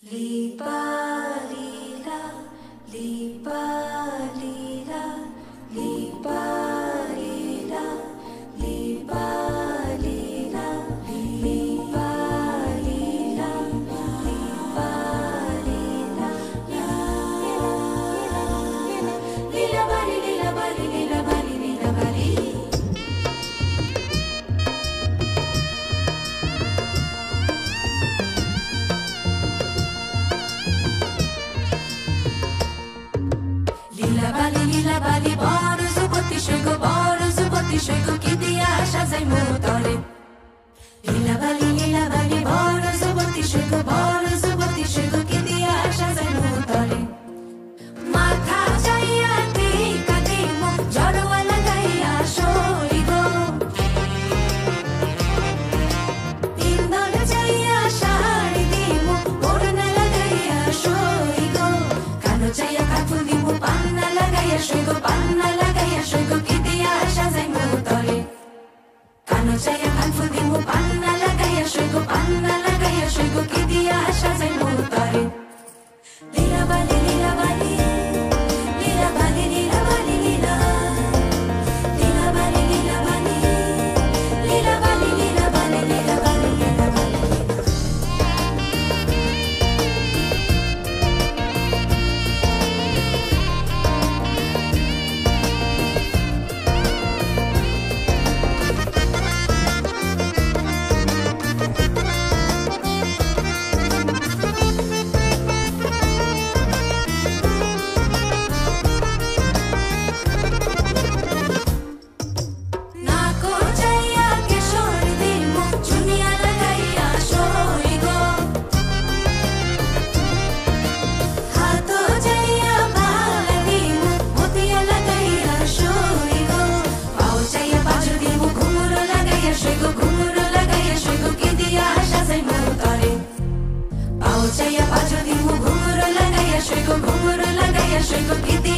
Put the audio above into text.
Lipa lila, lipa lila, lipa lila, lipa lila, lipa lila, lipa lila, lila bali, lila bali, lila bali, lila bali. Lila bali boro zuboti shego kidia shazai mutore. Lila bali boro zuboti shego kidia shazai mutore. Matha jaiya tika dimo jaro wala gaiya shorigo. Indon jaiya shari dimo orna lagaiya shorigo. Kano jaiya kathu dimo panna lagaiya shego kidia shazai mutore. Kano jaiya kathu dimo panna lagaiya shego kidia shazai mutore. Lila bali, lila bali, lila bali, lila bali, lila. Lila bali, lila bali, lila bali, lila bali, lila bali, lila bali. Nako jaiya kishor dimo chuniya lagaiya shorigo. Hato jaiya bala dimo motiya lagaiya shorigo. Pao jaiya bajo dimo ghumuro lagaiya shego kidia shazai mutore. Pao jaiya bajo dimo ghumuro lagaiya shego kidia